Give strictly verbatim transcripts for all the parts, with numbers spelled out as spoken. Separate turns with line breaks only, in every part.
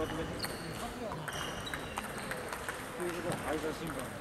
挨拶審判。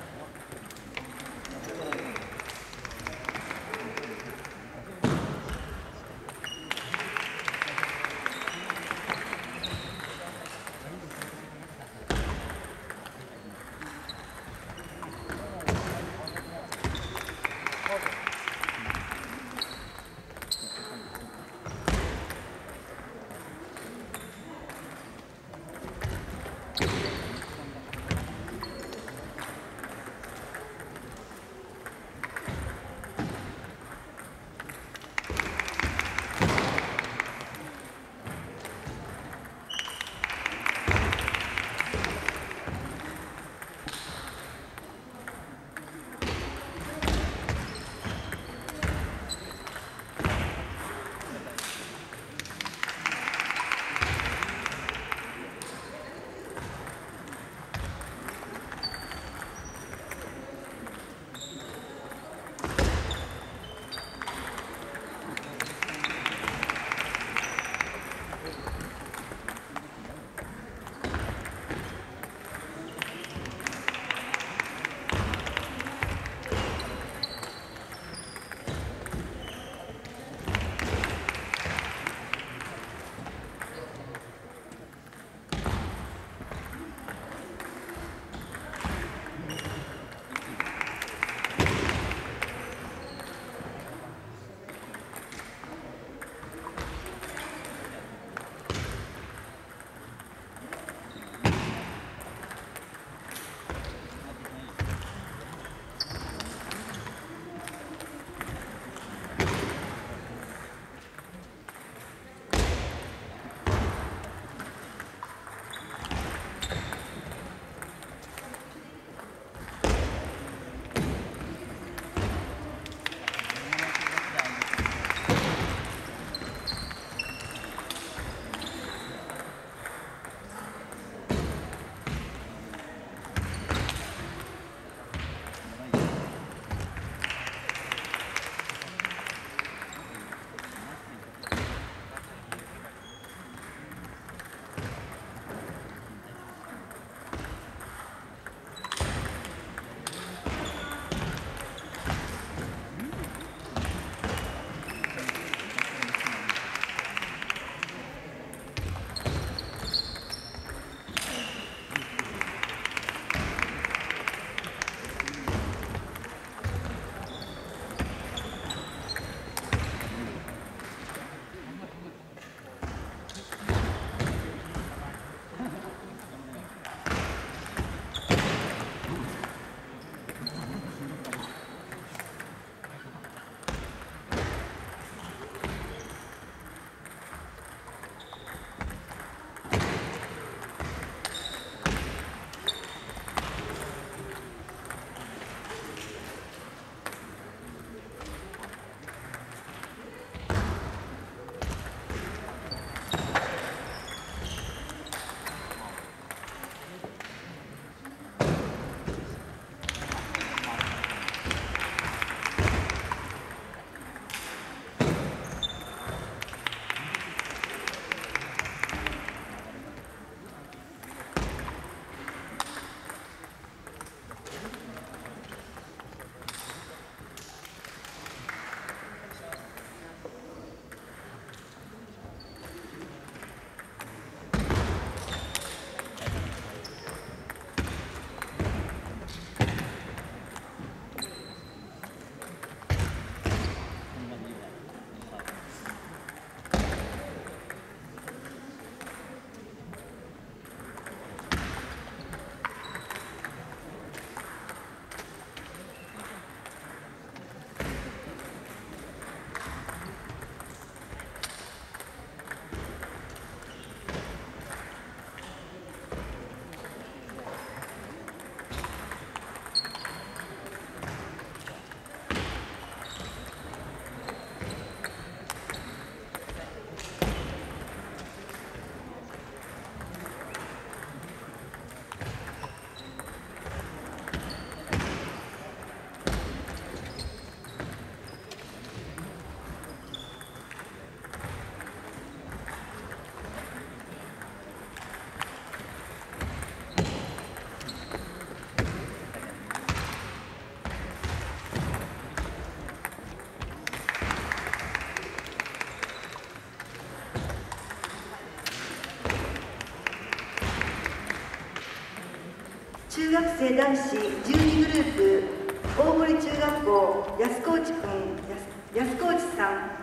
中学生男子じゅうにグループ大堀中学校安河内くん安河内さん。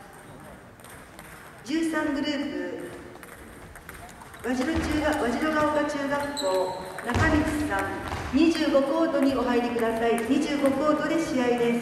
じゅうさんグループ和白中学和白ヶ丘中学校中道さん。にじゅうごコートにお入りください。にじゅうごコートで試合です。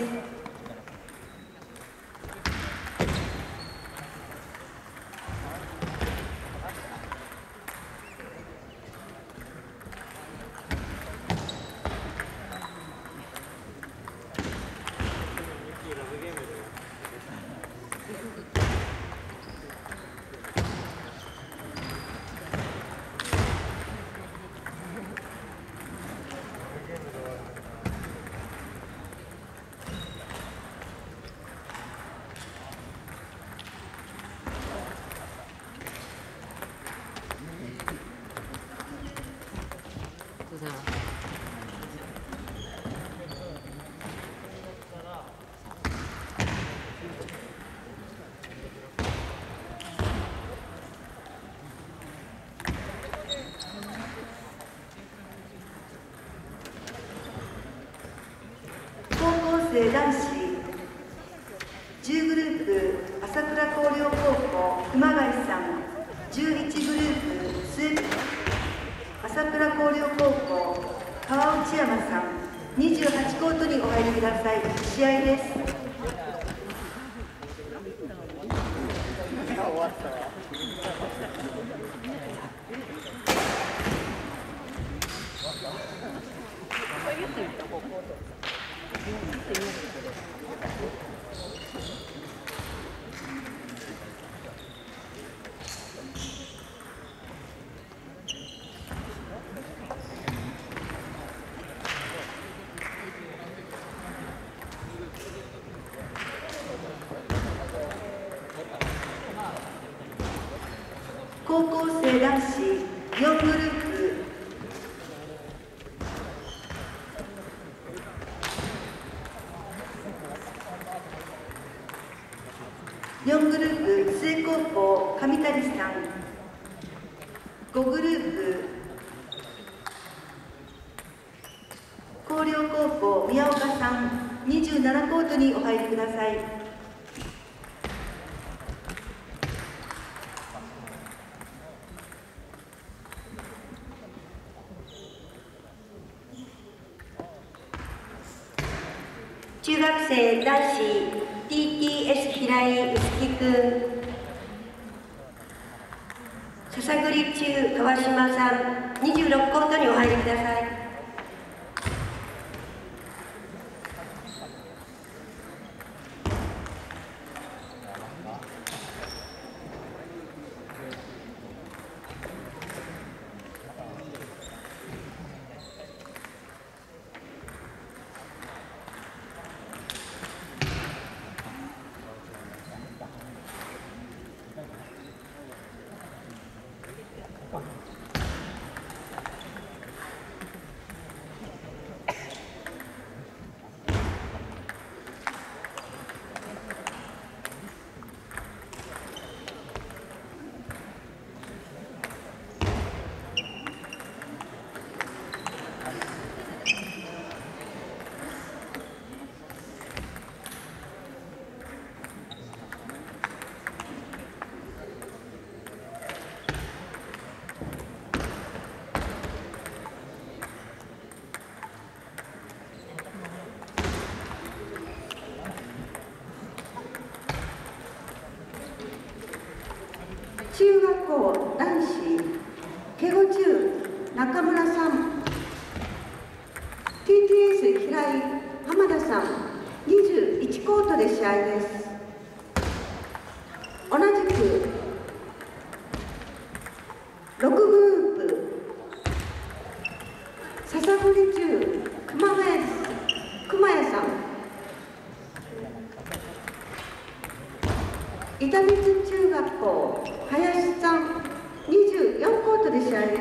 男子じゅうグループ朝倉光陵高校熊谷さん。じゅういちグループ末朝倉光陵高校川内山さん。にじゅうはちコートにお入りください。試合です。高校生男子よんグループよんグループ須江高校上谷さん。ごグループ広陵高校宮岡さん。にじゅうななコートにお入りください。中学生男子 ティーティーエス 平井臼木君。篠栗中川島さん。にじゅうろくコートにお入りください。中学校男子ケゴ中中村さん。 ティーティーエス 平井浜田さん。にじゅういちコートで試合です。同じくろくグループ篠栗中熊谷熊谷さん。板光中学校林さん。にじゅうよんコートで試合です。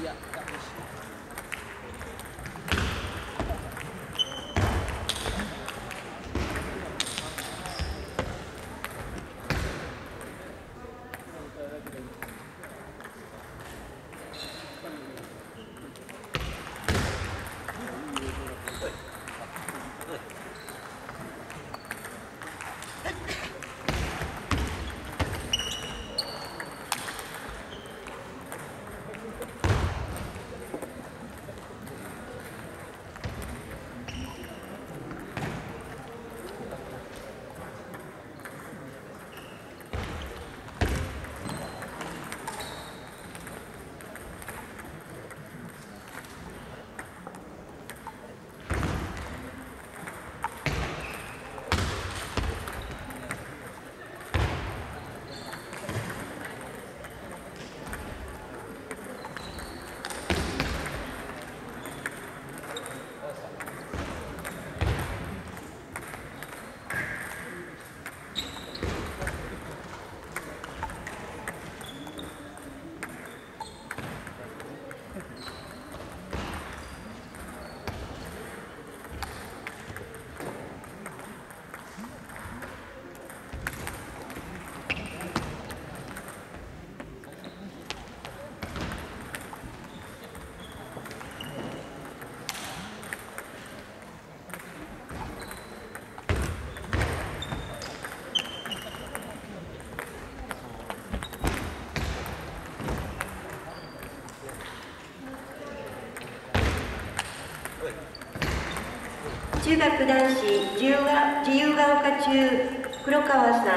中学男子自由が自由が丘中黒川さん、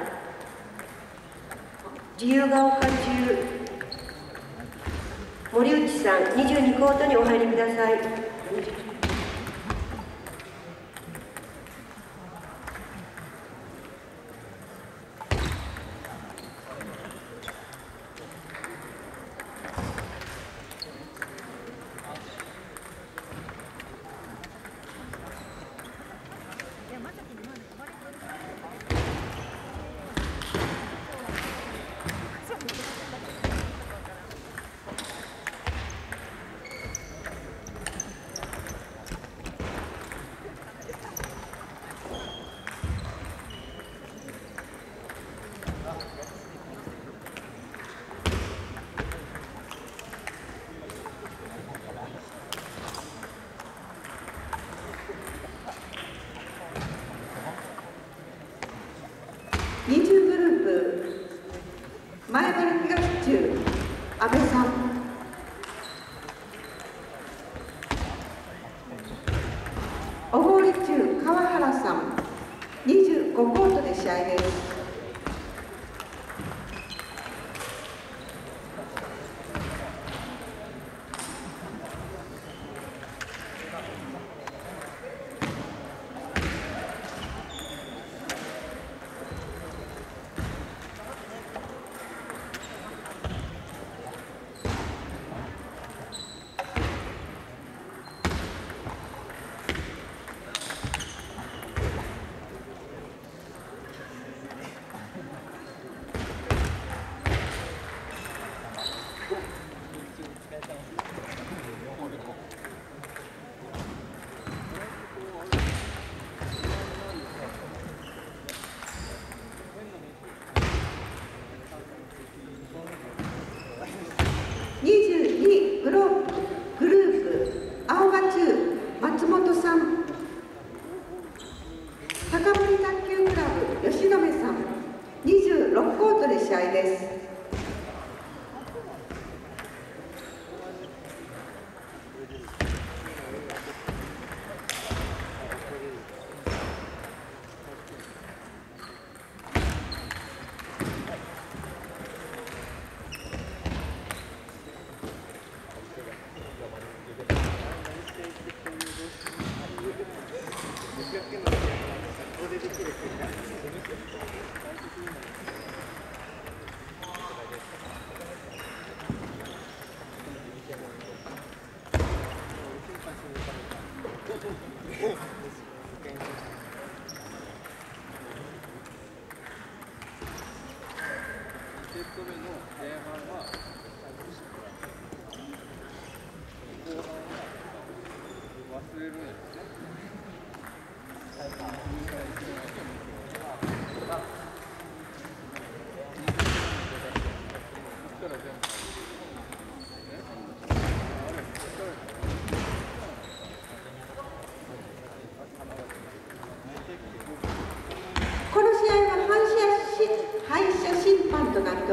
自由が丘中森内さん、にじゅうにコートにお入りください。
にじゅうグループ前原東中阿部さん、小郡中川原さん、にじゅうごコートで試合です。にじゅうにグロープグループ青葉中松本さん、高森卓球クラブ吉留さん、にじゅうろくコートで試合です。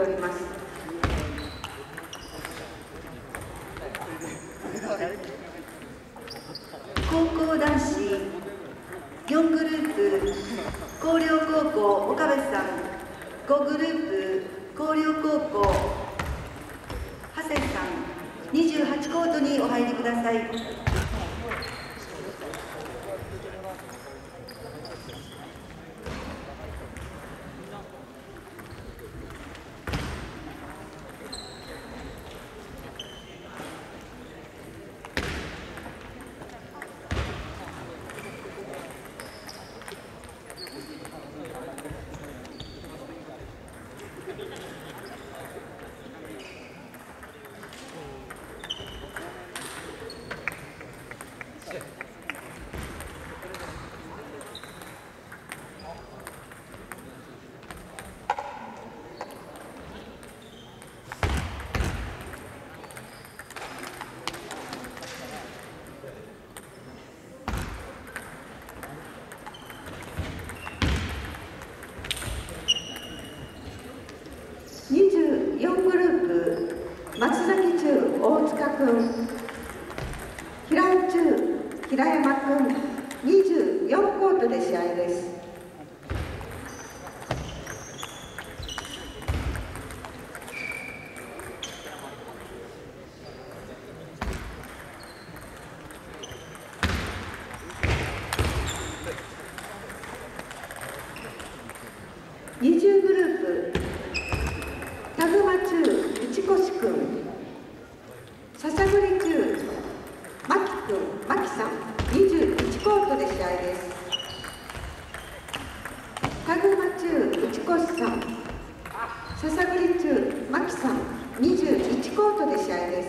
おります。
高校男子よんグループ広陵高校岡部さん、ごグループ広陵高校長谷さん、にじゅうはちコートにお入りください。
にじゅうよんグループ松崎中大塚君、平井中平山君、にじゅうよんコートで試合です。にじゅうグループ田熊中内越君、笹栗中牧君牧さん、にじゅういちコートで試合です。田熊中内越さん、笹栗中牧さん、にじゅういちコートで試合です。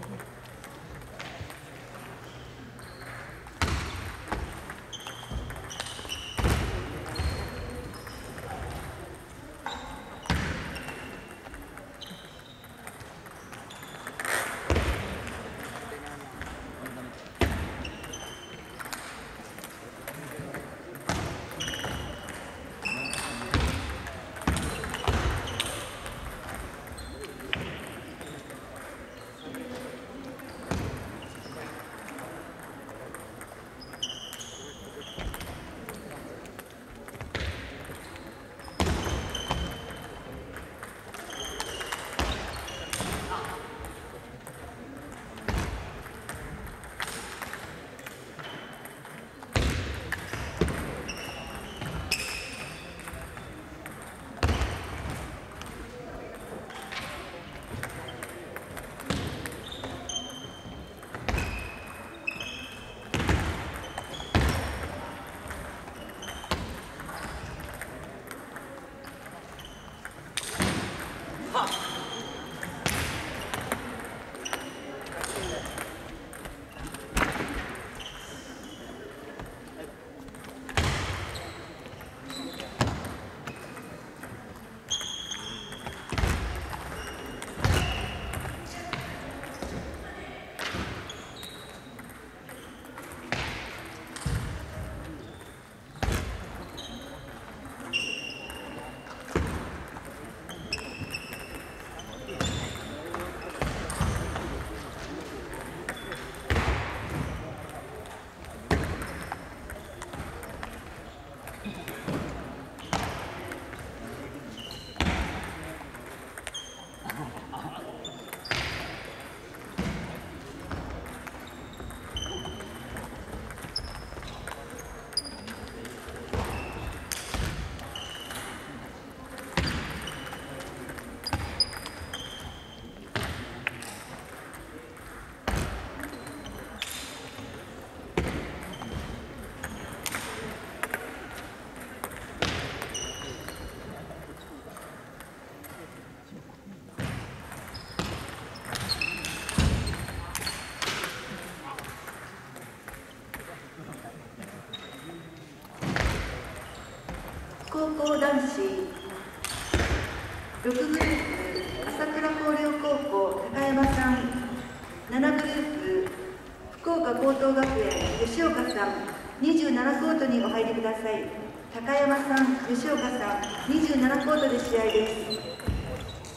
高校男子ろくグループ朝倉広陵高校高山さん、ななグループ福岡高等学園吉岡さん、にじゅうななコートにお入りください。高山さん、吉岡さん、にじゅうななコートで試合です。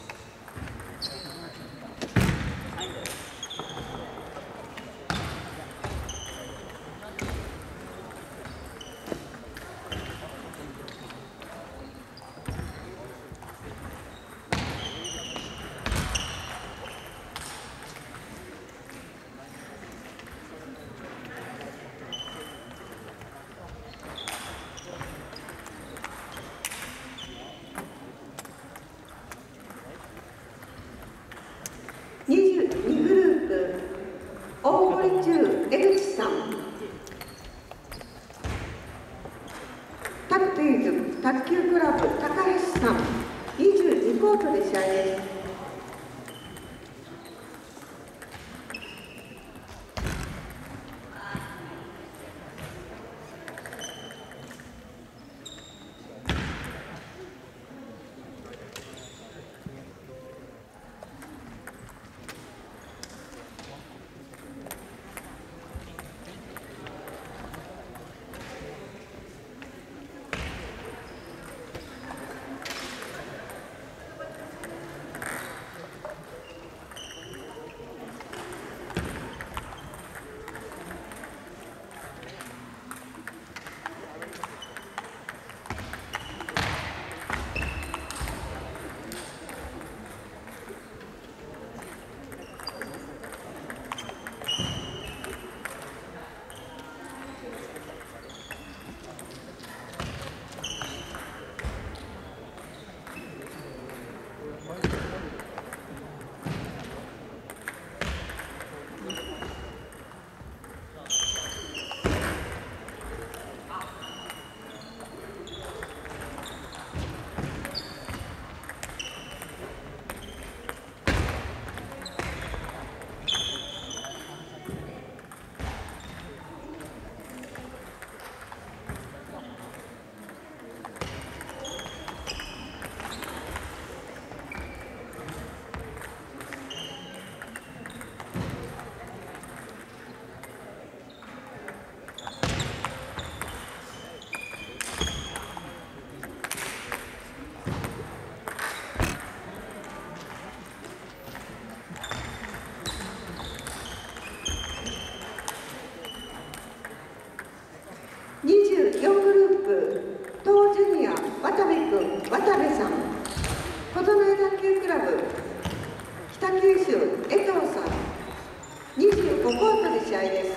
ごコートで試合です。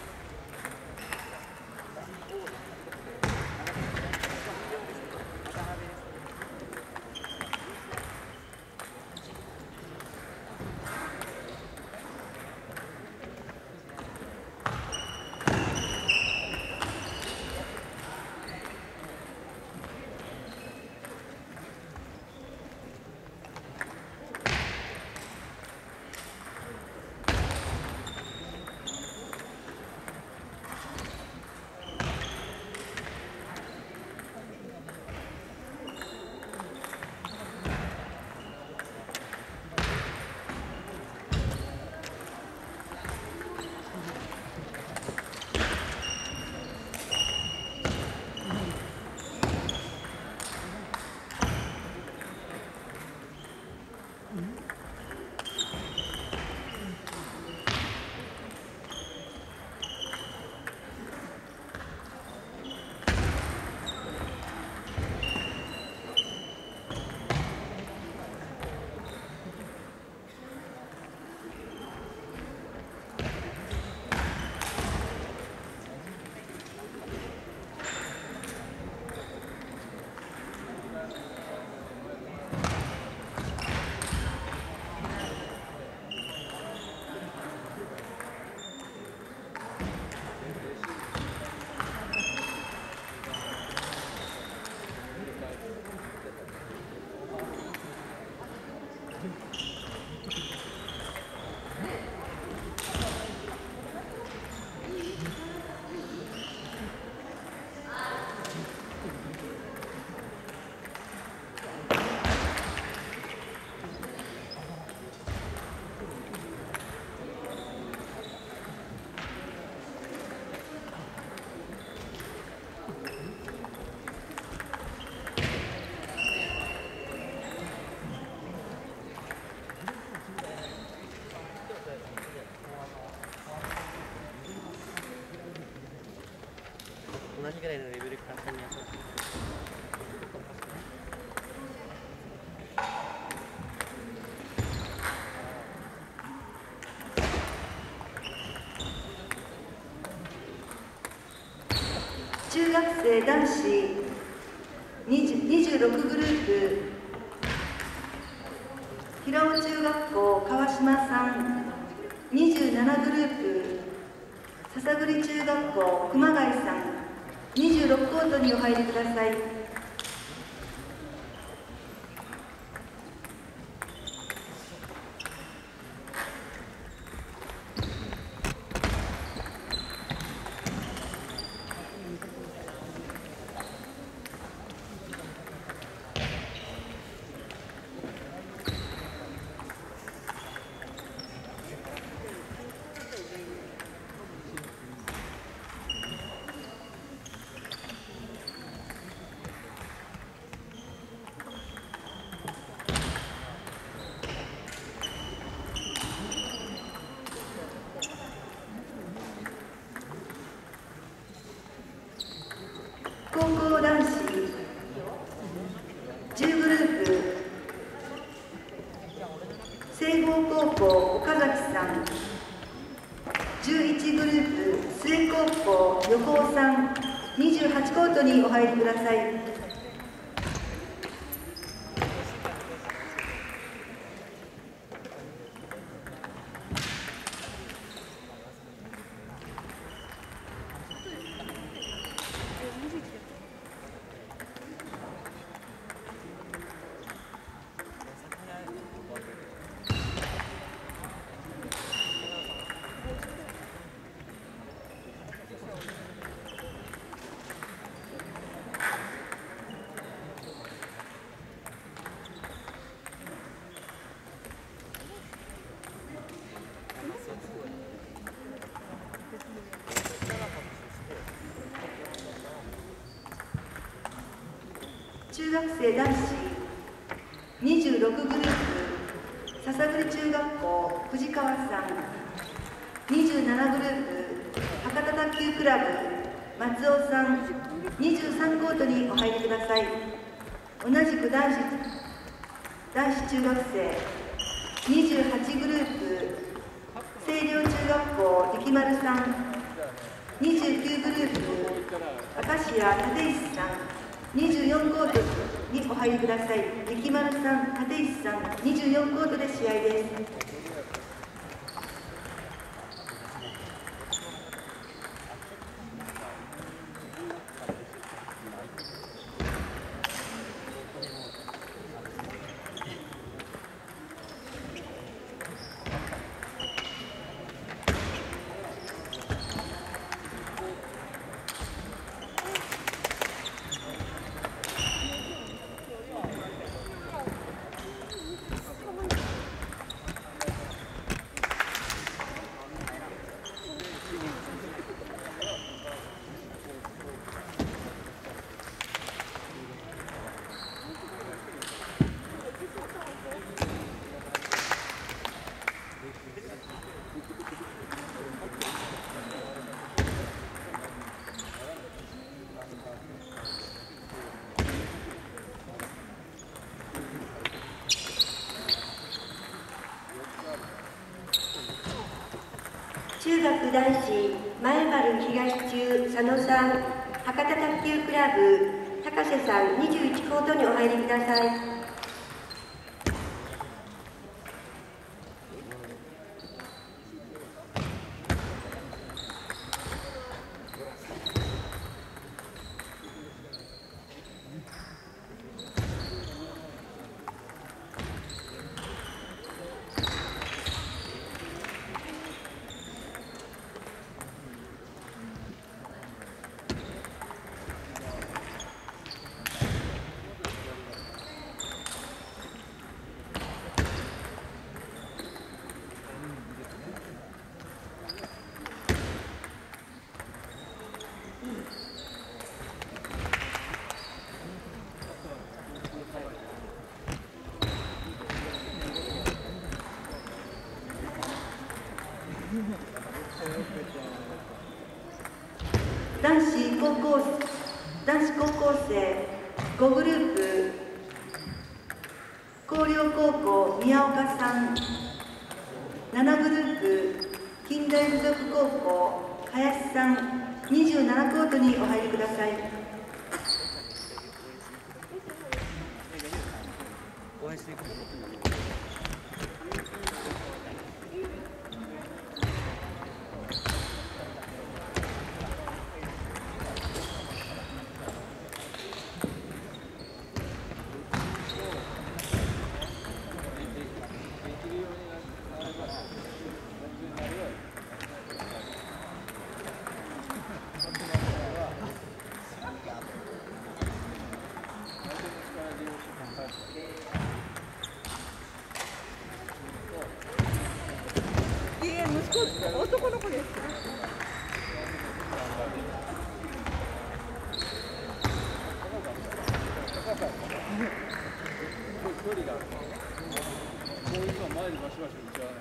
同じぐらいのレベルから簡単にやった。
中学生男子にじゅうろくグループ、平尾中学校川島さん、にじゅうななグループ、篠栗中学校熊谷さん、にじゅうろくコートにお入りください。高校男子じゅうグループ、西郷高校岡崎さん、じゅういちグループ須江高校横尾さん、にじゅうはちコートにお入りください。中学生男子にじゅうろくグループ、篠栗中学校藤川さん、にじゅうななグループ博多卓球クラブ松尾さん、にじゅうさんコートにお入りください。同じく男子男子中学生にじゅうはちグループ星稜中学校丸さん、にじゅうきゅうグループ明石家立石さん、にじゅうよんコートにお入りください。力丸さん、立石さん、にじゅうよんコートで試合です。中学男子前原東中佐野さん、博多卓球クラブ高瀬さん、にじゅういちコートにお入りください。男子高校男子高校生ごグループ広陵高校宮岡さん、ななグループ近代附属高校林さん、にじゅうななコートにお入りください。
男の子です。
距離がこういうのは前にバシバシ打ち合わない。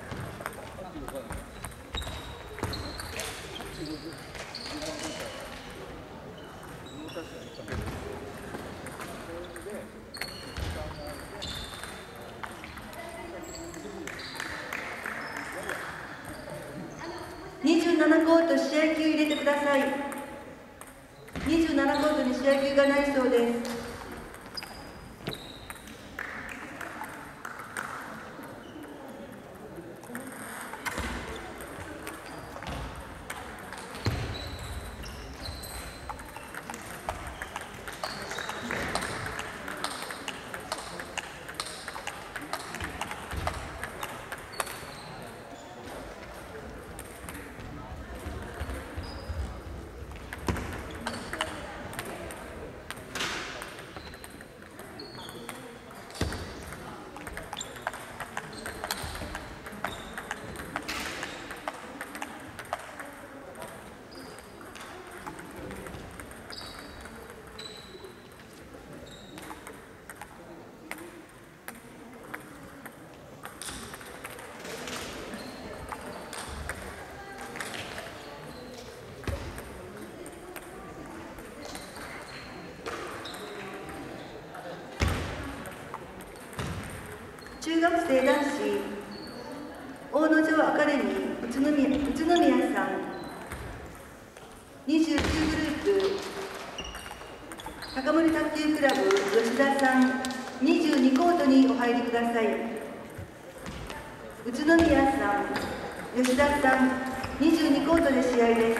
にじゅうななコート試合球入れてください。にじゅうななコートに試合球がないそうです。中学生男子大野城アカデミー宇都宮、宇都宮さん、 堀卓球クラブ吉田さん、にじゅうにコートにお入りください。宇都宮さん、吉田さん、にじゅうにコートで試合です。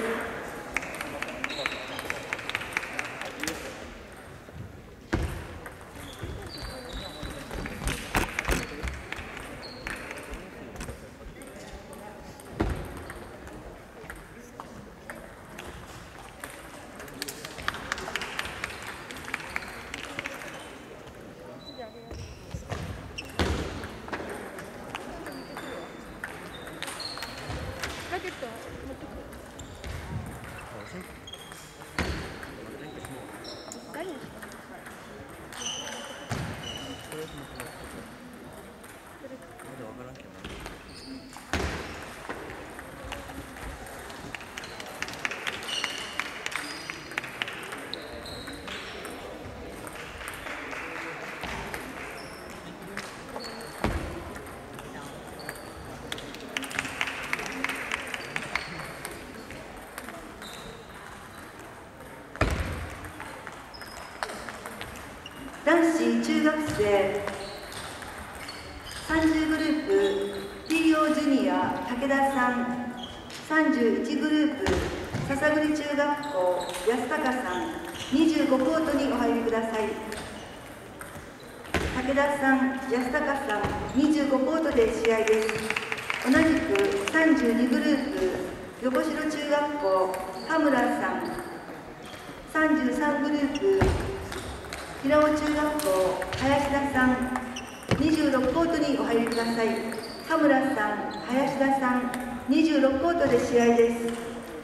男子中学生さんじゅうグループ ティーオー ジュニア武田さん、さんじゅういちグループ篠栗中学校安高さん、にじゅうごコートにお入りください。武田さん、安高さん、にじゅうごコートで試合です。同じくさんじゅうにグループ横城中学校羽村さん、さんじゅうさんグループ平尾中学校林田さん、にじゅうろくコートにお入りください。羽村さん、林田さん、にじゅうろくコートで試合です。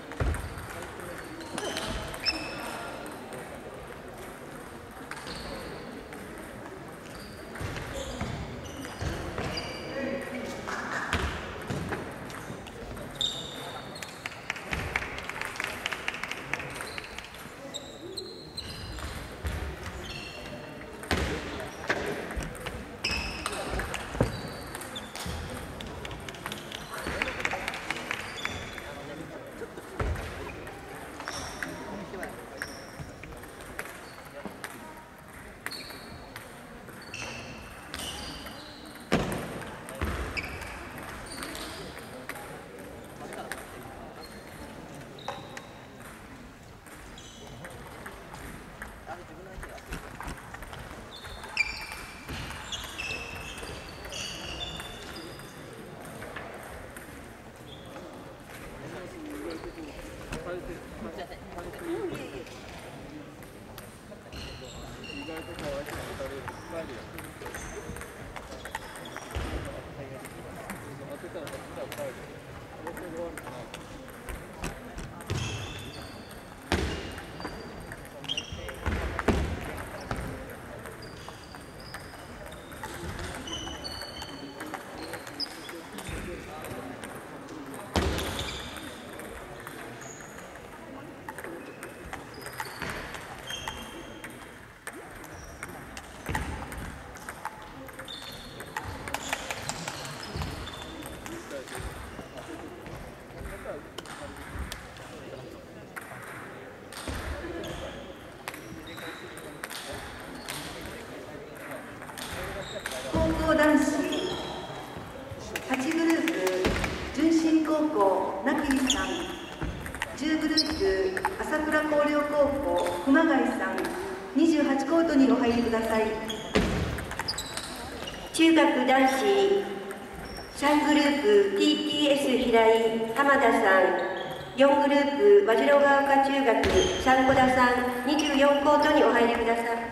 男子はちグループ純真高校名切さん、じゅうグループ朝倉広陵高校熊谷さん、にじゅうはちコートにお入りください。
中学男子さんグループ ティーティーエス 平井浜田さん、よんグループ和白ヶ丘中学三小田さん、にじゅうよんコートにお入りください。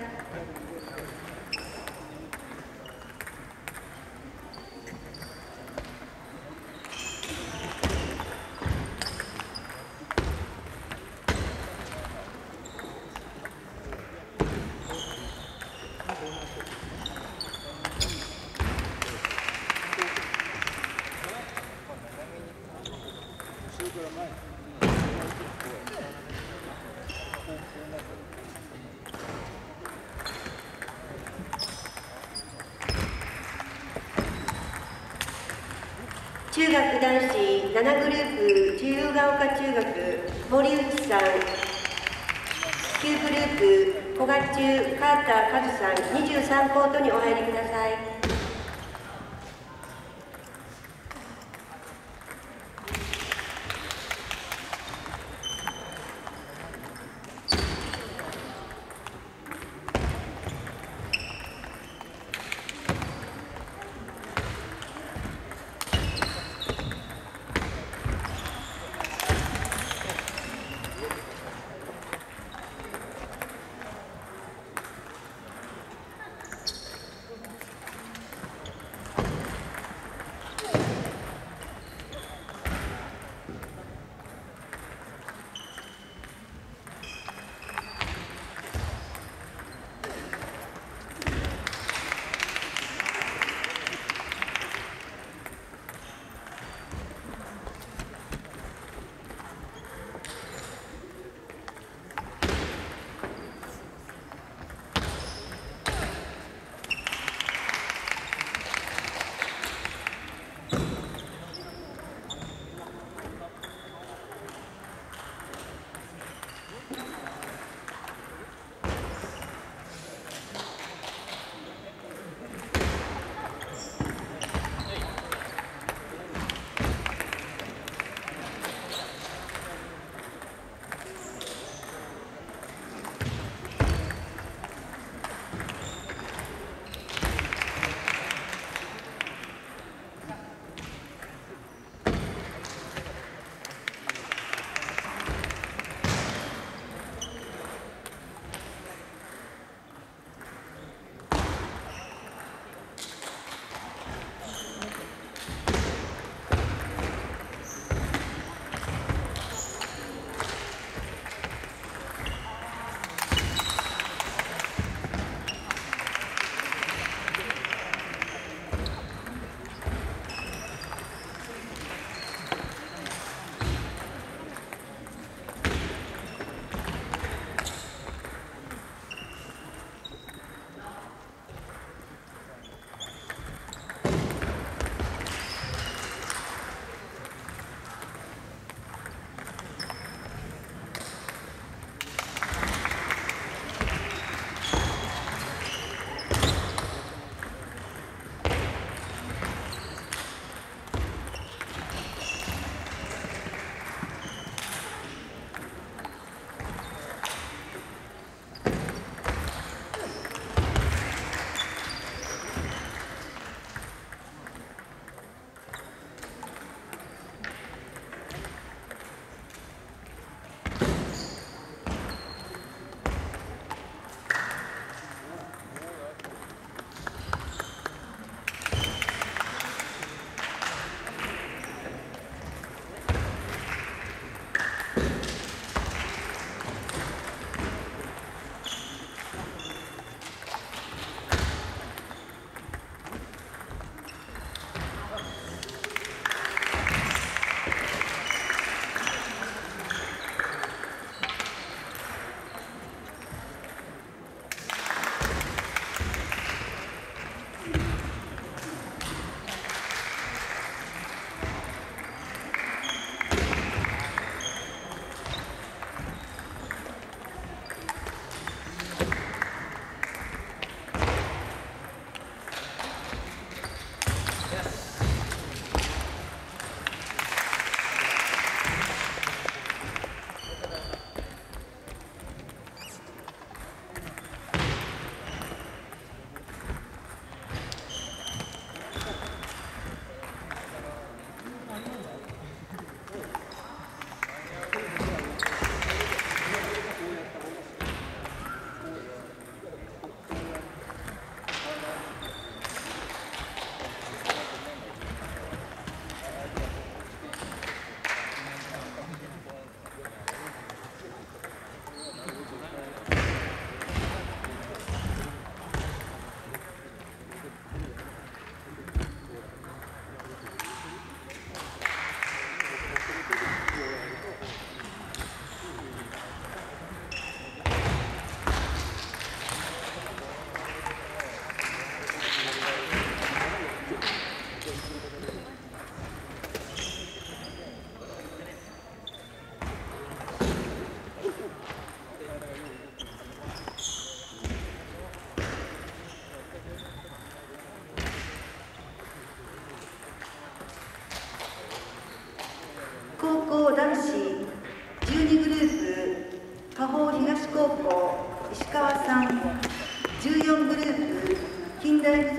中学男子ななグループ自由が丘中学森内さん、きゅうグループ古賀中カーターカズさんにじゅうさんコートにお入りください。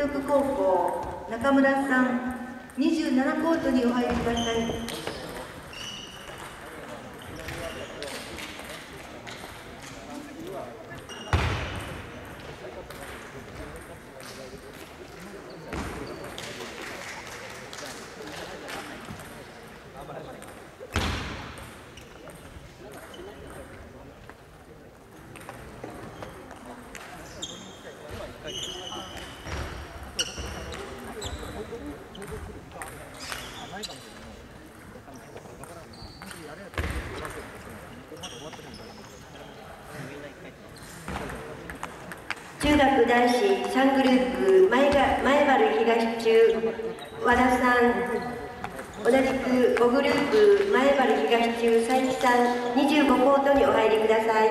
属高校中村さん、にじゅうななコートにお入りください。
中学男子さんグループ前が前原東中和田さん、同じくごグループ前原東中佐伯さん、にじゅうごコートにお入りください。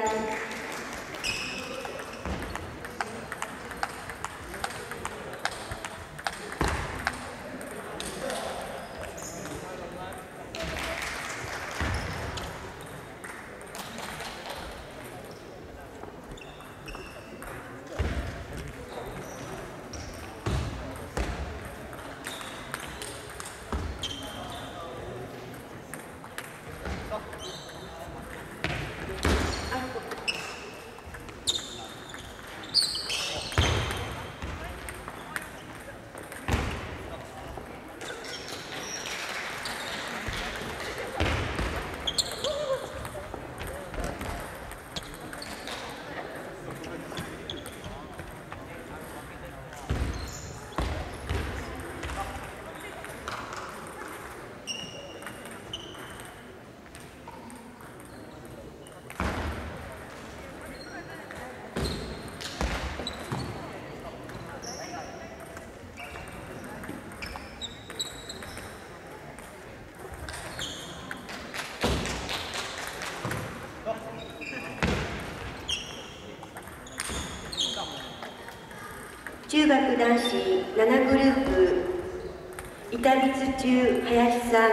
中学男子ななグループ板光中林さん、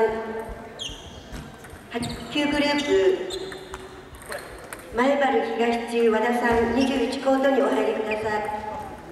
きゅうグループ前原東中和田さん、にじゅういちコートにお入りください。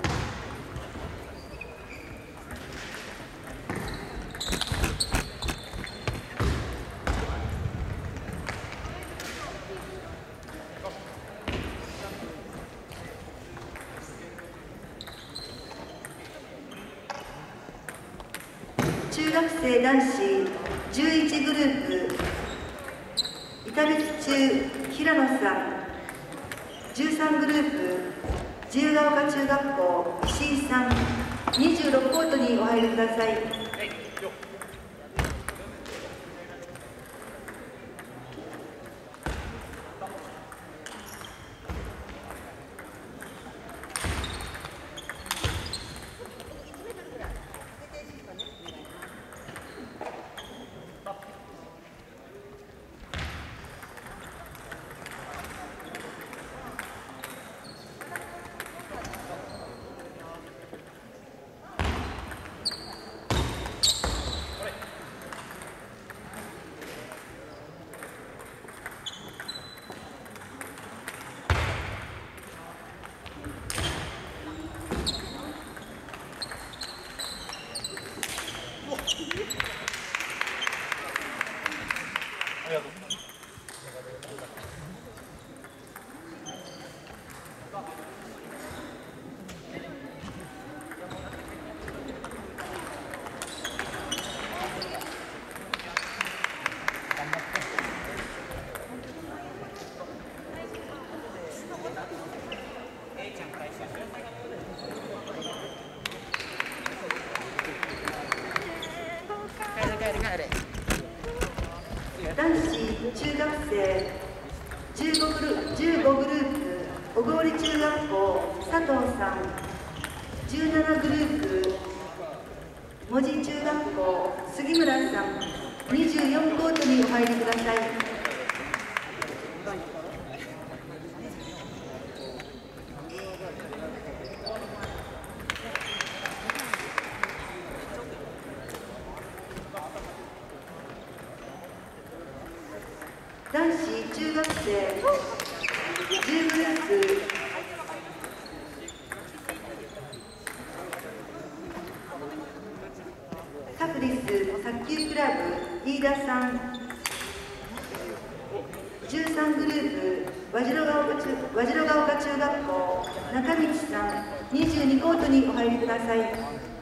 中学生男子じゅういちグループ板光中平野さん、じゅうさんグループ自由が丘中学校石井さん、にじゅうろくコートにお入りください。男子中学生じゅうごグループじゅうごグループ小郡中学校佐藤さん、じゅうななグループ門司中学校杉村さん、にじゅうよんコートにお入りください。男子中学生じゅうグループラブ飯田さん、じゅうさんグループ和白ヶ丘中和白ヶ丘中学校中道さん、にじゅうにコートにお入りください。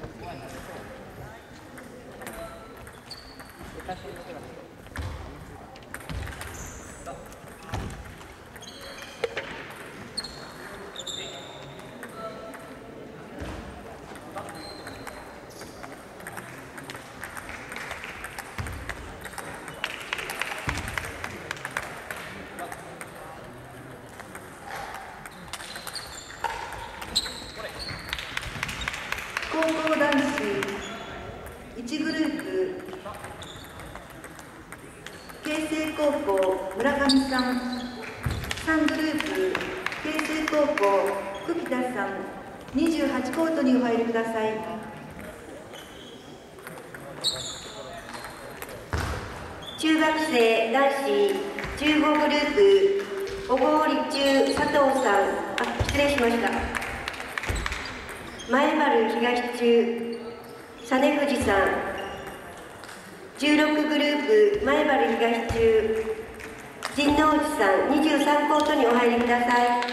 高校男子いちグループ慶成高校村上さん、さんグループ慶成高校久喜田さん、にじゅうはちコートにお入りください。
中学生男子じゅうごグループ小郡中佐藤さん、あ、失礼しました。前原東中実藤さん、じゅうろくグループ前原東中陣内さん、にじゅうさんコートにお入りください。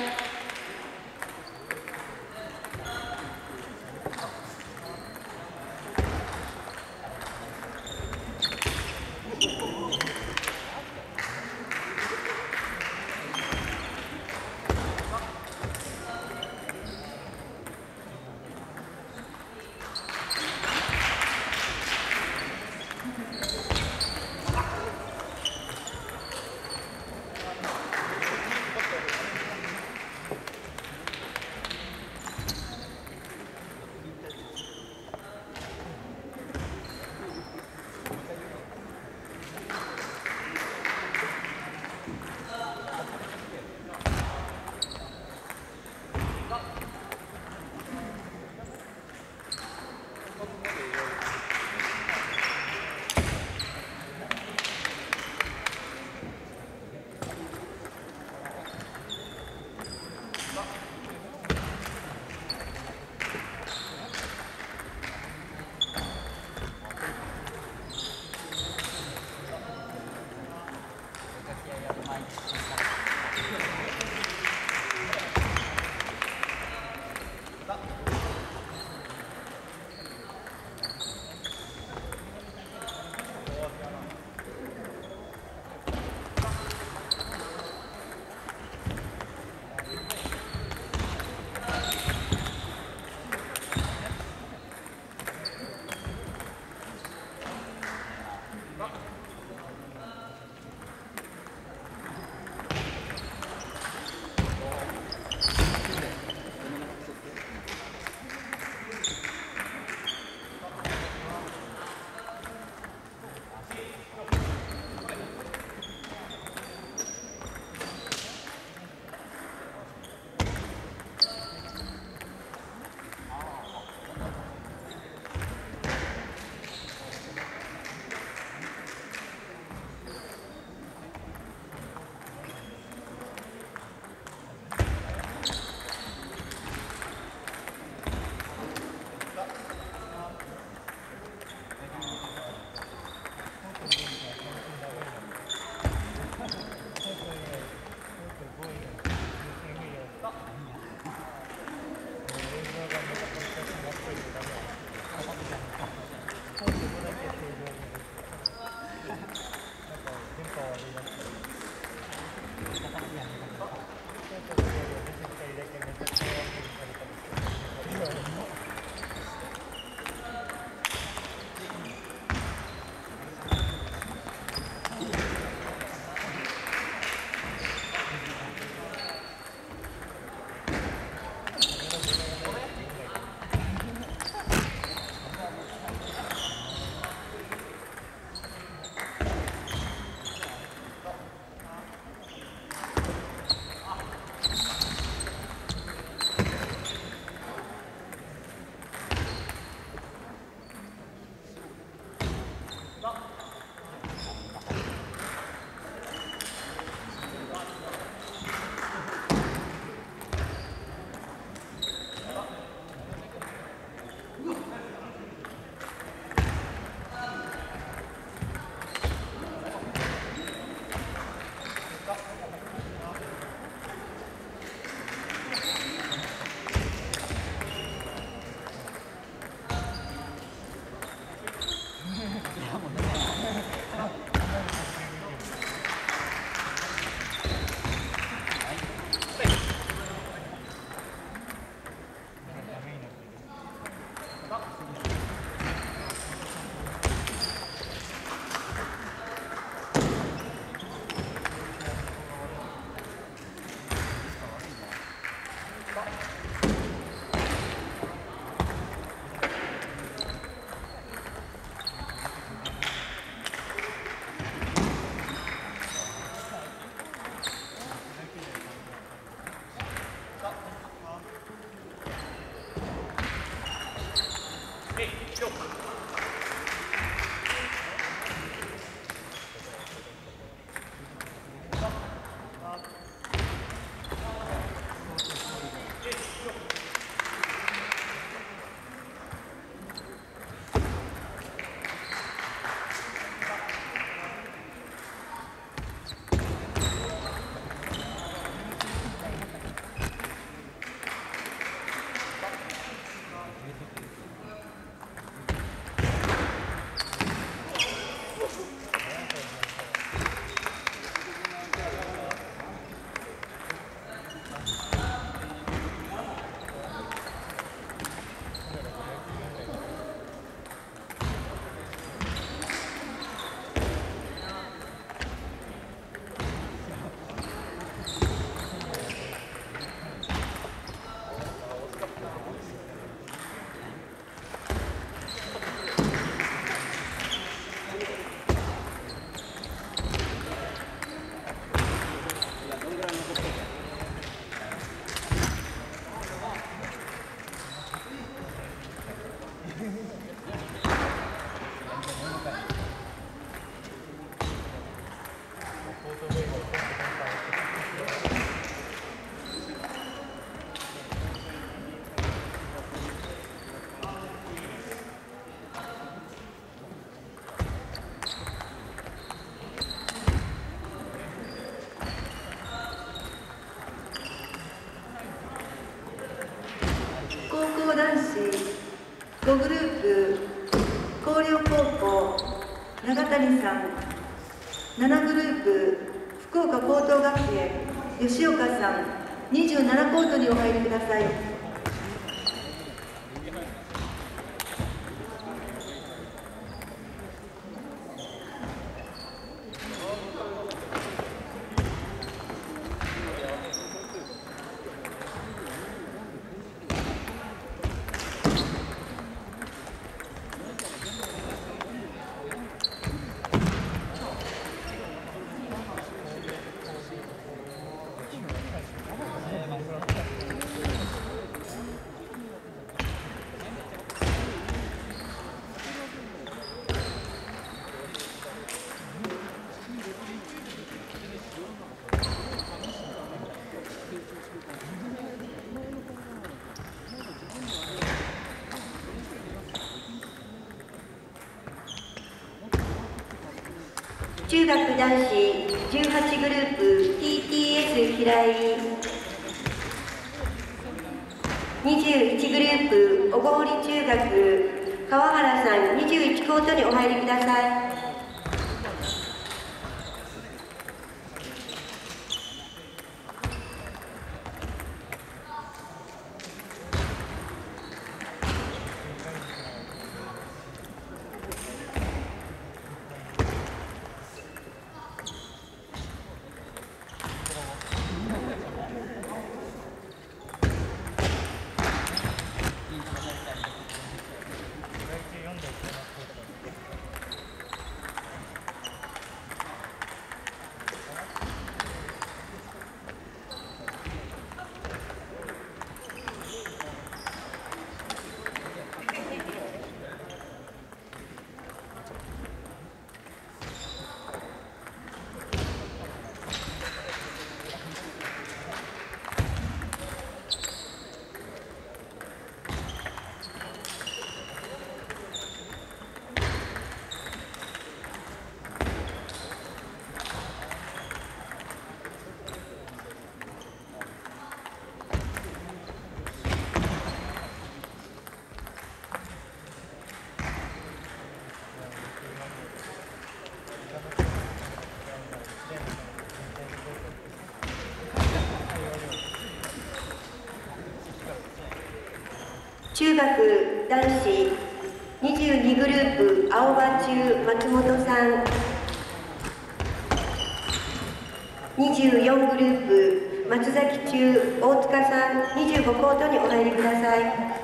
ごグループ広陵高校長谷さん、ななグループ福岡高等学園吉岡さん、にじゅうななコートにお入りください。
中学男子じゅうはちグループ ティーティーエス 平井、にじゅういちグループ小郡中学川原さん、にじゅういちコートにお入りください。中学男子にじゅうにグループ青葉中松本さん、にじゅうよんグループ松崎中大塚さん、にじゅうごコートにお入りください。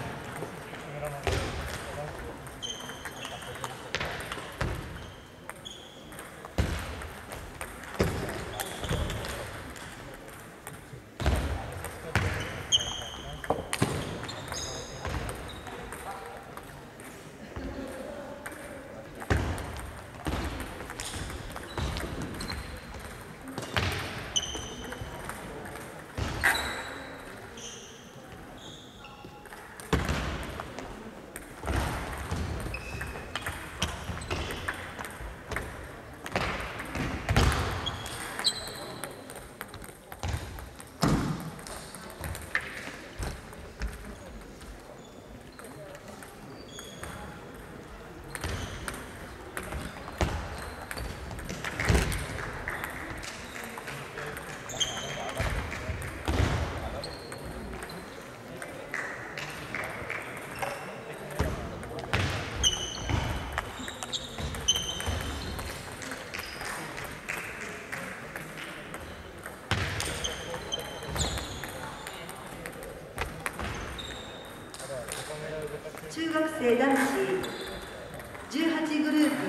中学生男子じゅうはちグループ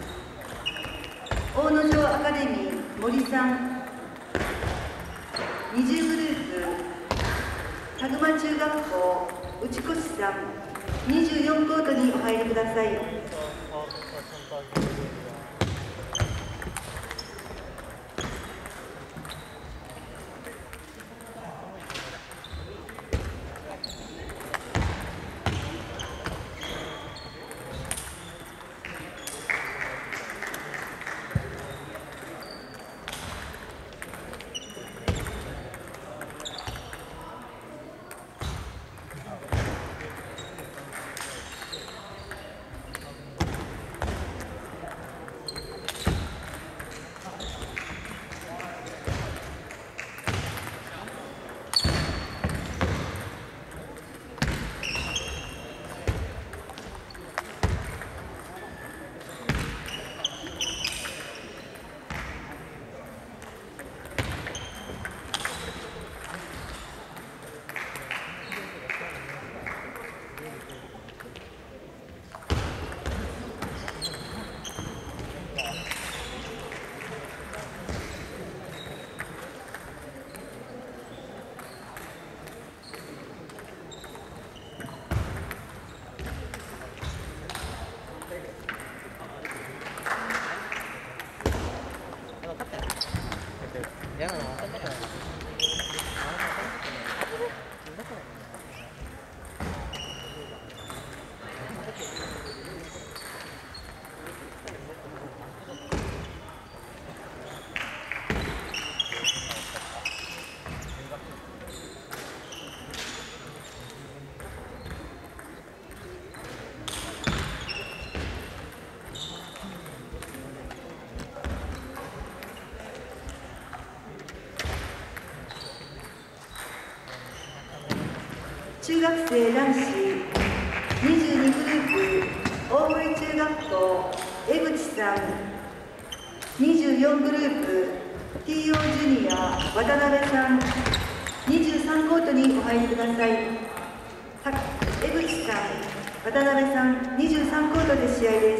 大野城アカデミー森さん、にじゅうグループ田熊中学校内越さん、にじゅうよんコートにお入りください。
嫌なのは当たったからね。
中学生男子にじゅうにグループ大森中学校江口さん、にじゅうよんグループ ティーオー ジュニア渡辺さん、にじゅうさんコートにお入りください。江口さん、渡辺さん、にじゅうさんコートで試合です。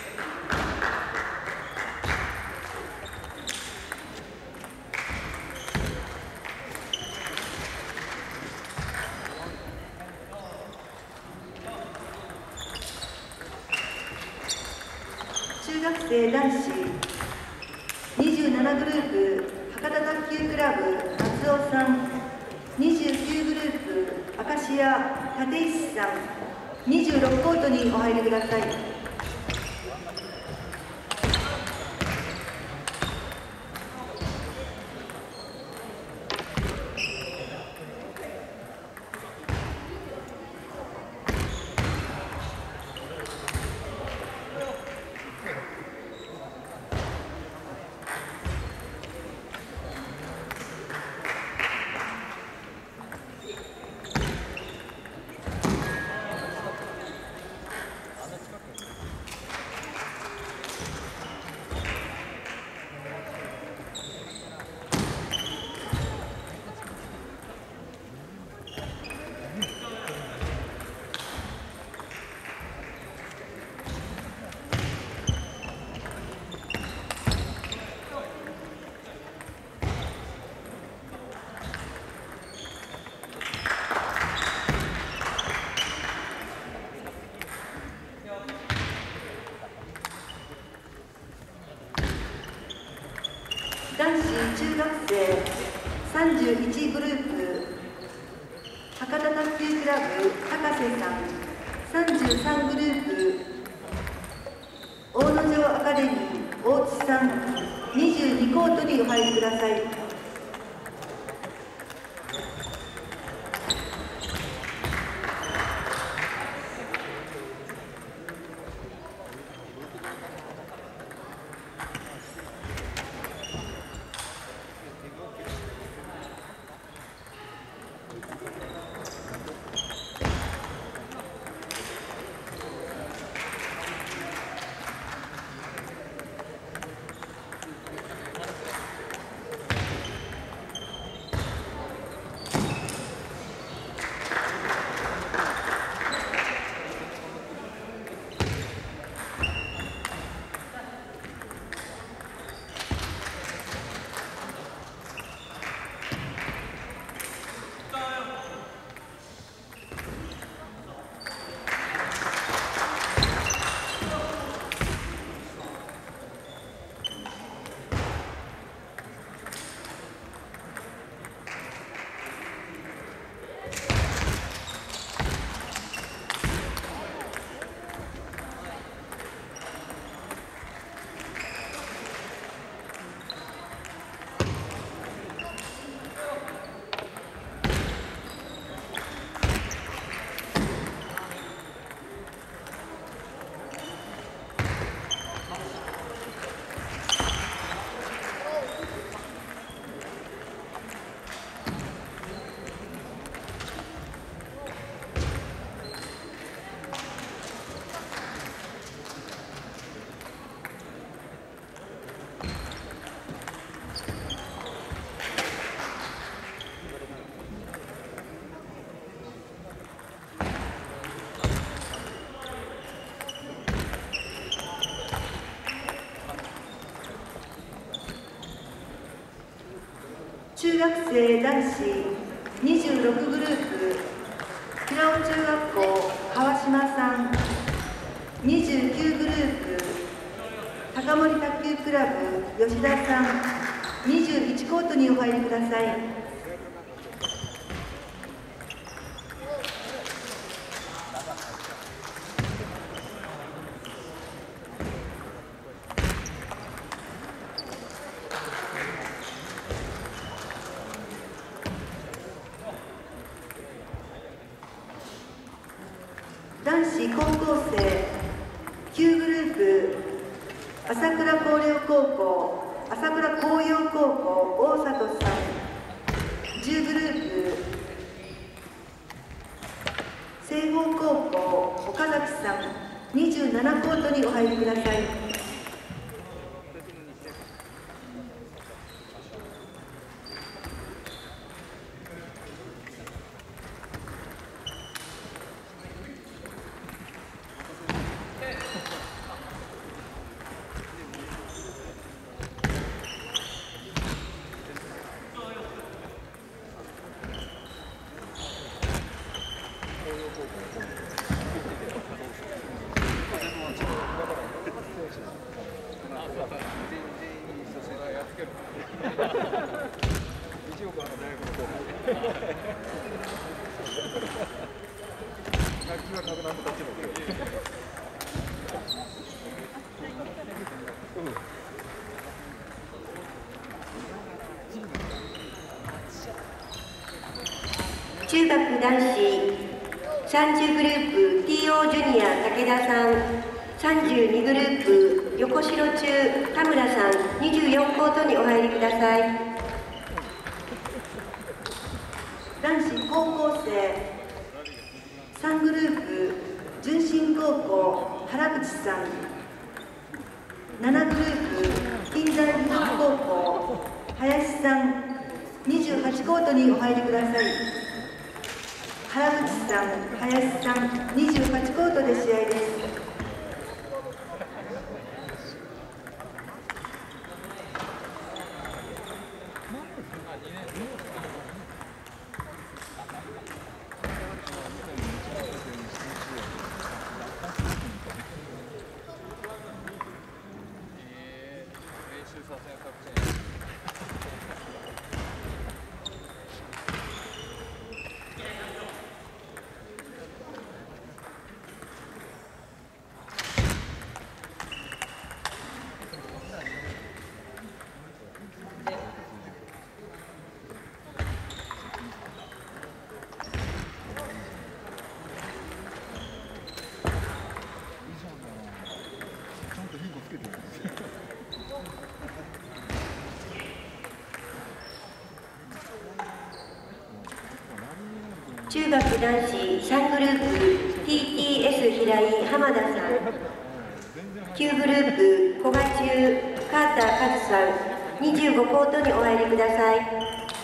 中学生男子にじゅうななグループ博多卓球クラブ松尾さん、にじゅうきゅうグループ明石家立石さん、にじゅうろくコートにお入りください。男子中学生さんじゅういちグループ博多卓球クラブ高瀬さん、さんじゅうさんグループ大野城アカデミー大津さん、にじゅうにコートにお入りください。中学生男子にじゅうろくグループ平尾中学校川島さん、にじゅうきゅうグループ高森卓球クラブ吉田さん、にじゅういちコートートにお入りください。男子高校生きゅうグループ朝倉広陵高校朝倉紅葉高校大里さん、じゅうグループ西郷高校岡崎さん、にじゅうななコートにお入りください。
中学男子さんじゅうグループ ティーオー ジュニア武田さん、さんじゅうにグループ横城中田村さん、にじゅうよんコートにお入りください。
男子高校生さんグループ純真高校原口さん、ななグループ近代附属高校林さん、にじゅうはちコートにお入りください。原口さん、林さん、にじゅうはちコートで試合です。
中学男子さんグループ ティーティーエス 平井浜田さん、きゅうグループ古賀中カーター勝さん、にじゅうごコートにお入りください。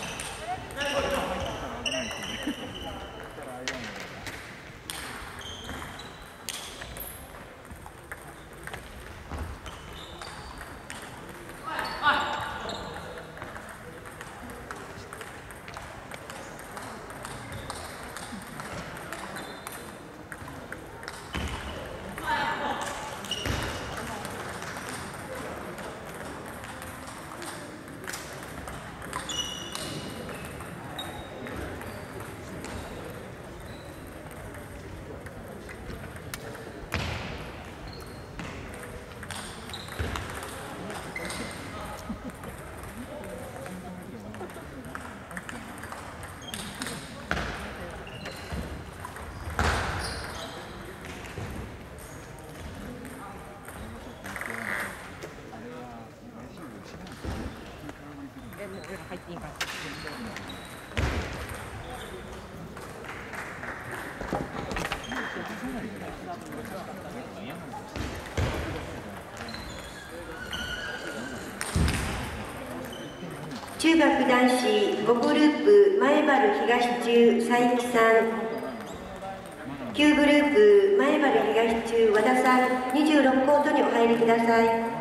中学男子ごグループ前原東中佐伯さん、きゅうグループ前原東中和田さん、にじゅうろくコートにお入りください。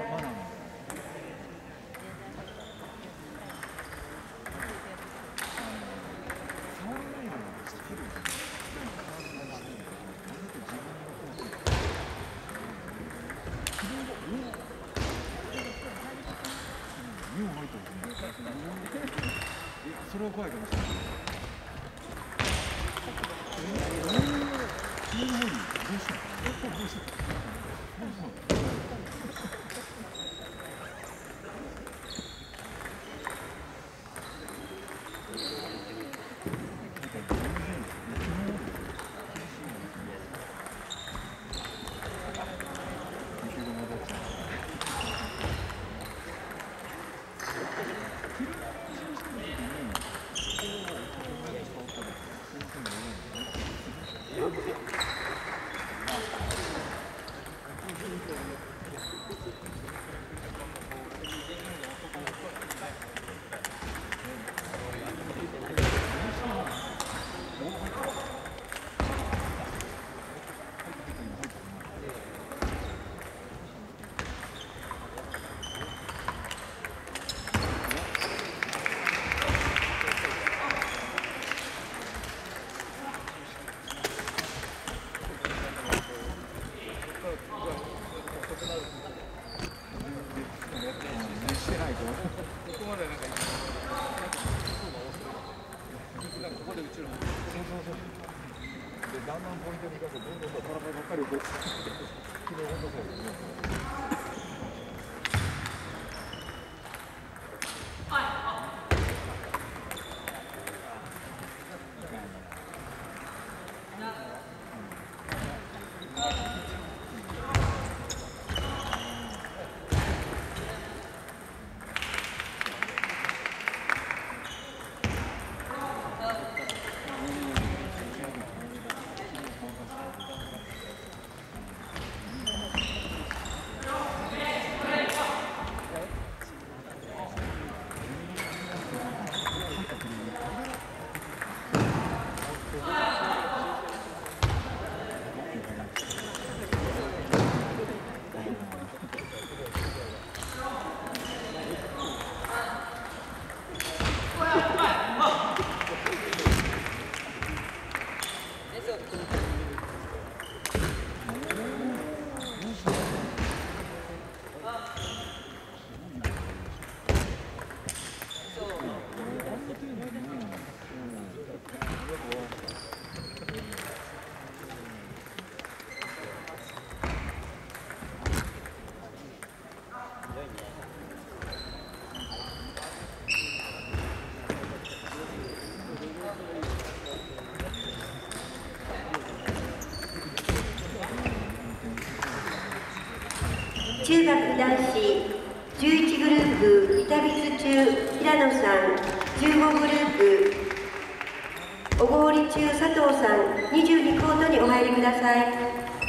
日本入ったんですね。
それは怖いかもしれない。どうしたの？どうしたの？どうしたの？
中学男子じゅういちグループ板光中平野さん、じゅうごグループ小郡中佐藤さん、にじゅうにコートにお入りください。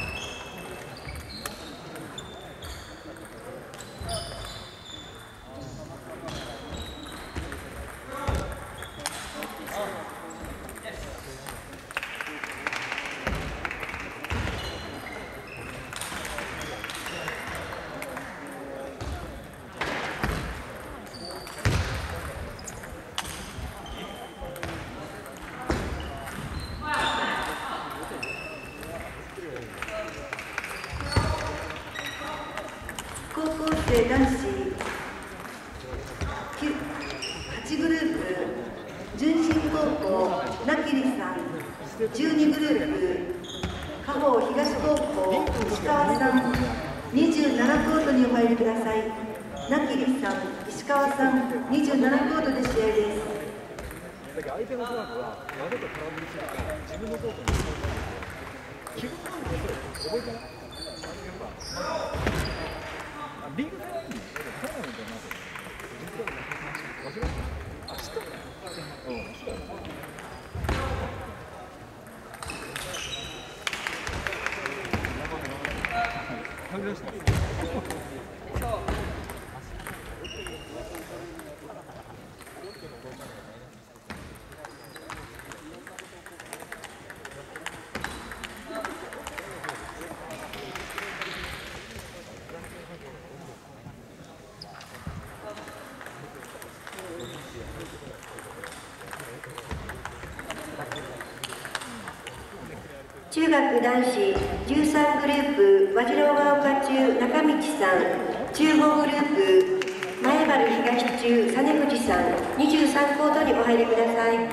高校生男子はちグループ純真高校なきりさん、じゅうにグループ加茂東高校石川さん、にじゅうななコートにお入りください。なきりさん、石川さん、にじゅうななコートで試合です。
だけど相手のフォアはわざと空振りするから自分のコートに基本的に覚えてないリングがないんですよ。トーナメントになってる。忘れました。明日だよ。うん、明日だよ。食べました。
中学男子じゅうさんグループ和白ヶ丘中中道さん、じゅうごグループ前橋丸東中実藤さんにじゅうさんコートにお入りください。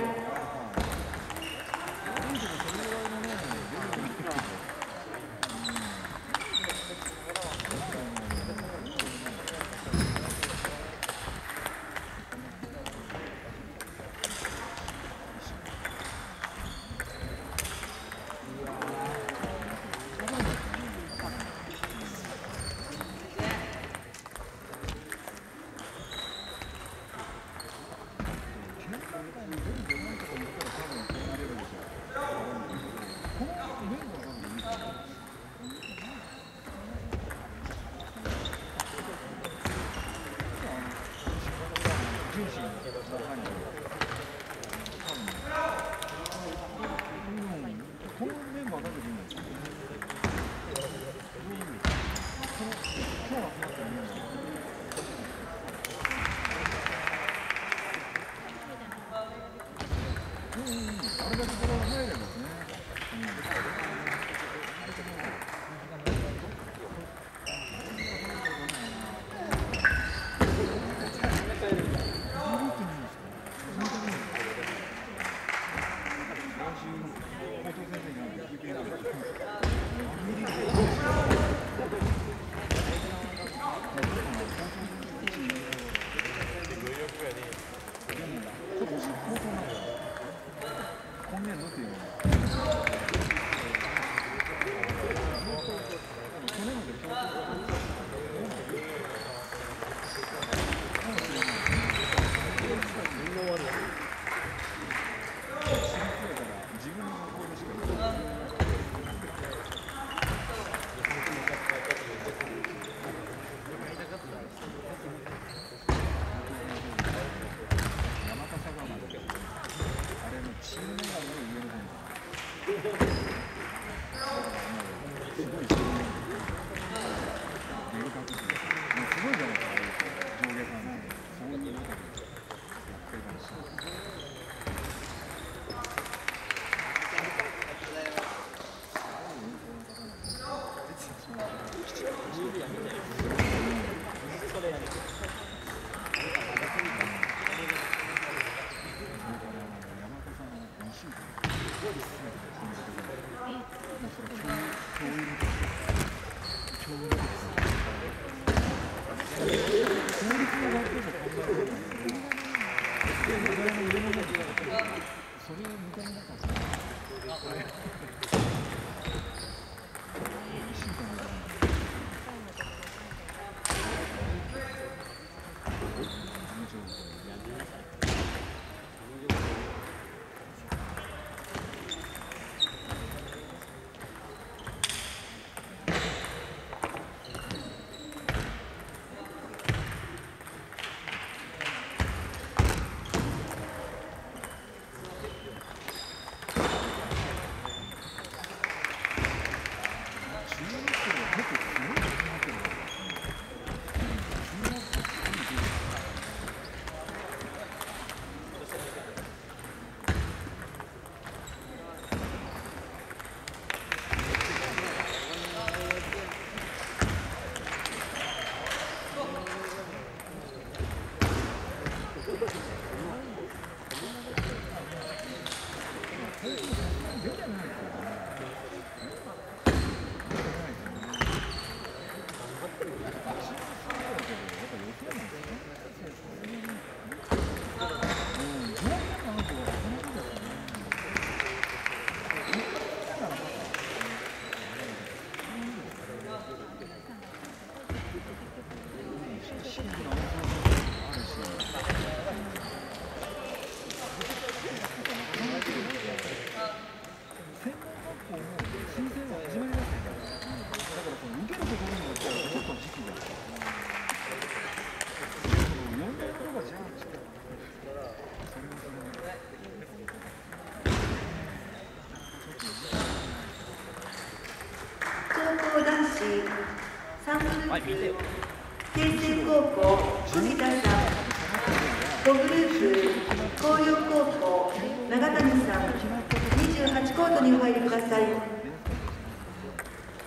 慶成高校藤田さん、ごグループ広陵高校長谷さん、にじゅうはちコートにお入りください。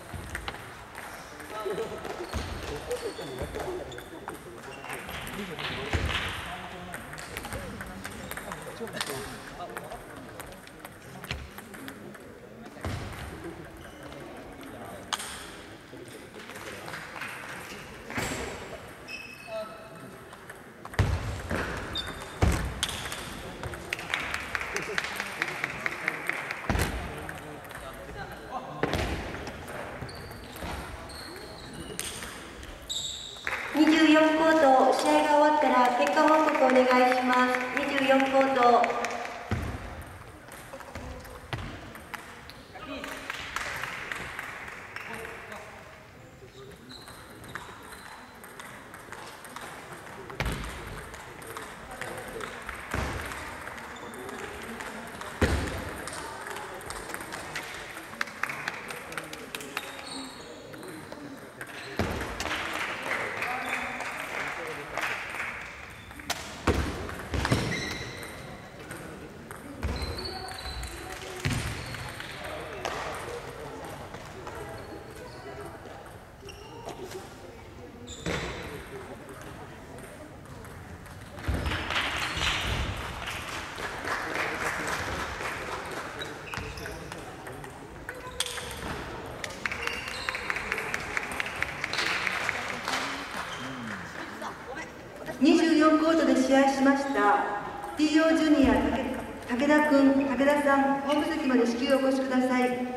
いいじゃない
じゅうよんコート。
にじゅうよんコートで試合しました ティーオー ジュニア武田君、武田さん、本部席まで至急お越しください。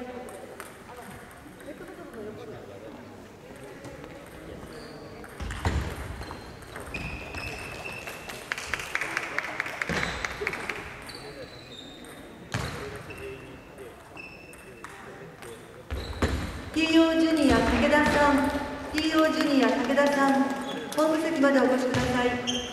ティーオー ジュニア武田さん、ティーオー ジュニア武田さん、本部席までお越しください。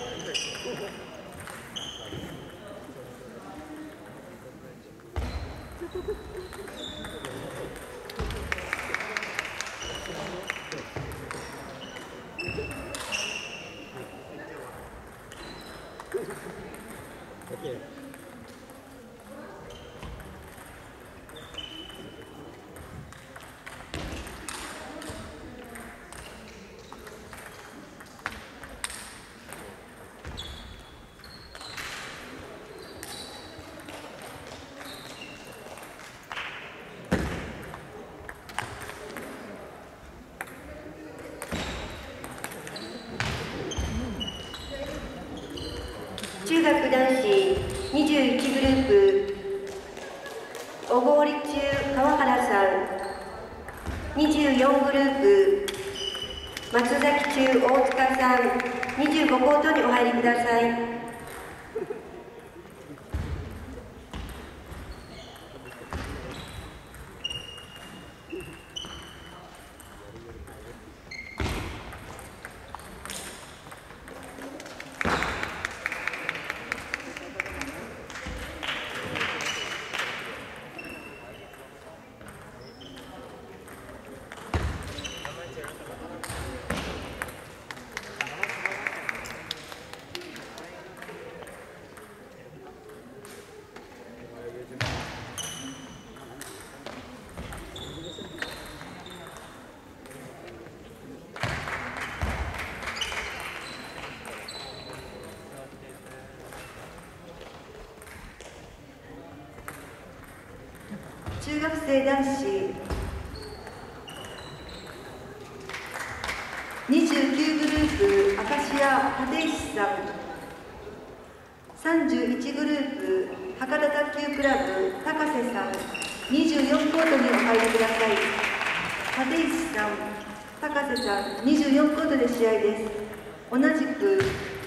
中学男子にじゅういちグループ、小郡中川原さん、にじゅうよんグループ、松崎中大塚さん、にじゅうごコートにお入りください。
中学生男子にじゅうきゅうグループ、明石家立石さん、さんじゅういちグループ、博多卓球クラブ高瀬さん、にじゅうよんコートにお入りください。立石さん、高瀬さん、にじゅうよんコートで試合です。同じく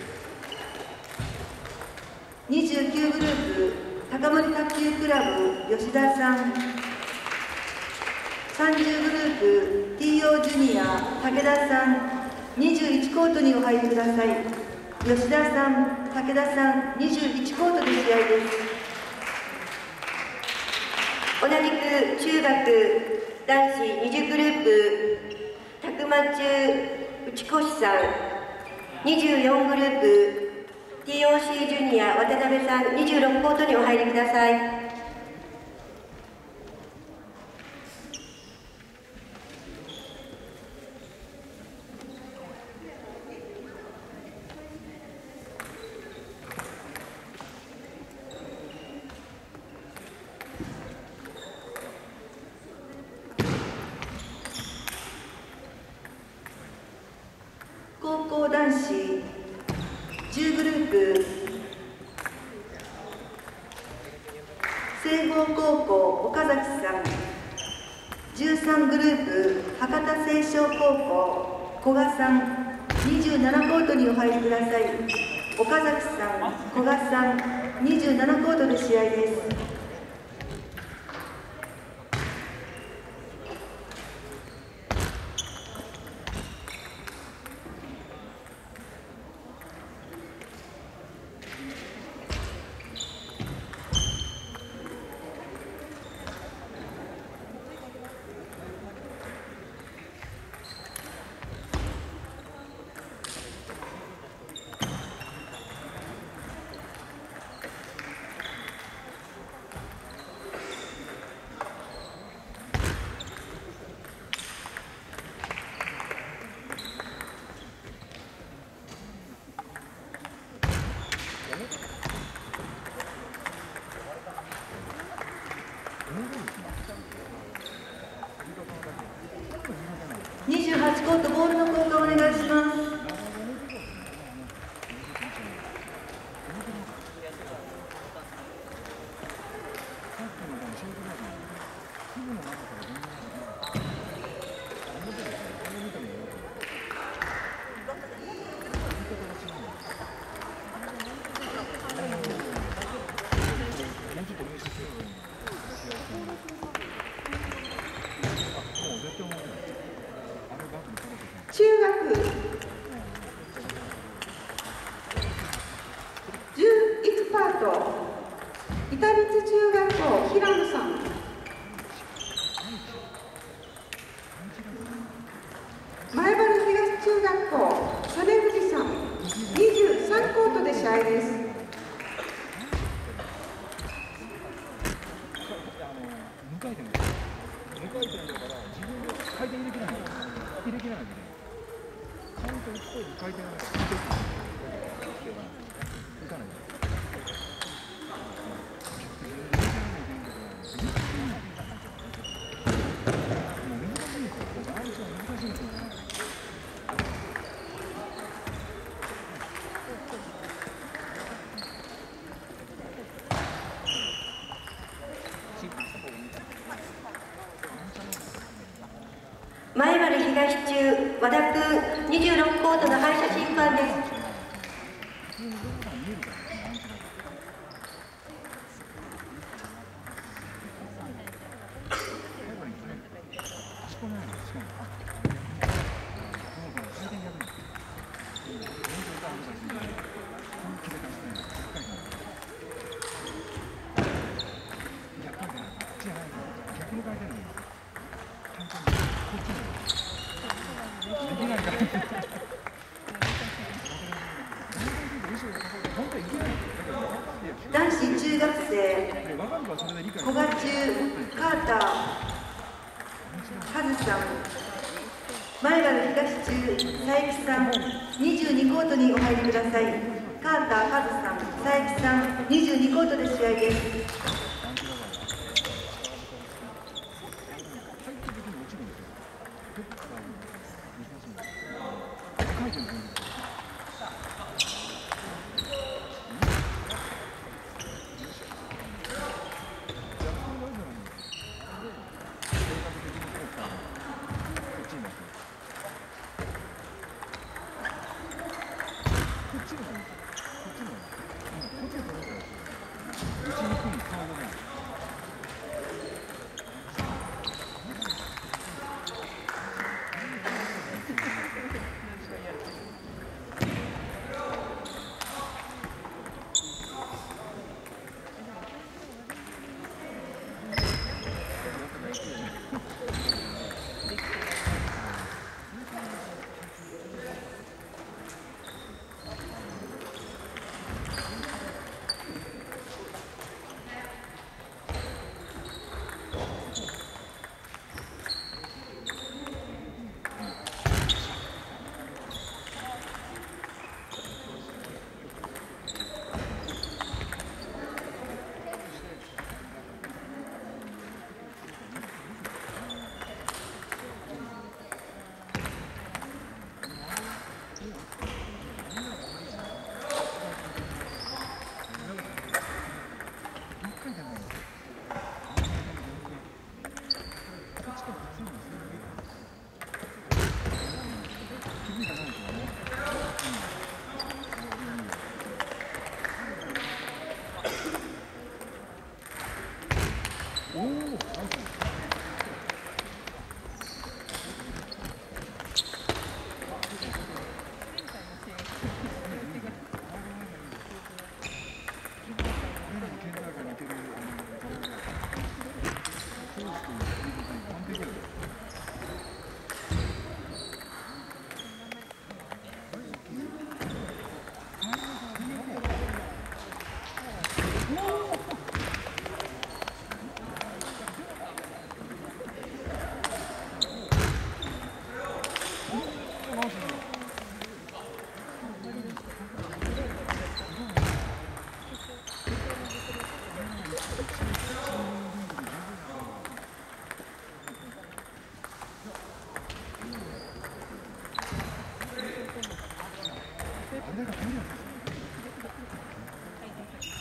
にじゅうきゅうグループ、高森卓球クラブ吉田さん、さんじゅうグループ ティーオー ジュニア武田さん、にじゅういちコートにお入りください。吉田さん、武田さん、にじゅういちコートで試合です。
同じく中学男子にじゅうグループ、宅間中内越さん、にじゅうよんグループ、ティーオーシー ジュニア渡辺さん、にじゅうろくコートにお入りください。
高校男子じゅうグループ、西邦高校岡崎さん、じゅうさんグループ、博多青少高校古賀さん、にじゅうななコートにお入りください。 岡崎さん、古賀さん、にじゅうななコートで試合です。にじゅうはちコート、ボールの交換お願いします。
中学じゅういちパート板光中学校平野さん、前原東中学校曽根藤さん、にじゅうさんコートで試合です。
無回転だから自分で回転できないのできないのでカウントをして回転をしていかないと。
前原東中和田君にじゅうろくコートの反射審判です。
男子中学生古賀中カーターカズさん、前原東中佐伯さん、にじゅうにコートにお入りください。カーターカズさん、佐伯さん、にじゅうにコートで試合です。
こっちに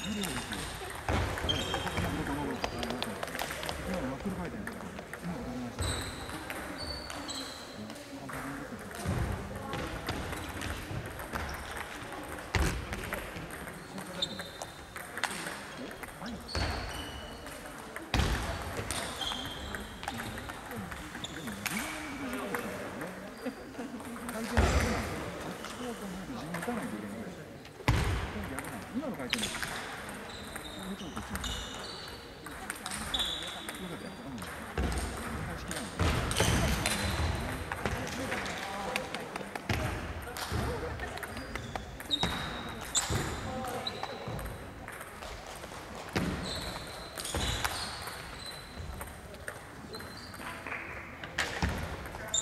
今の回転です。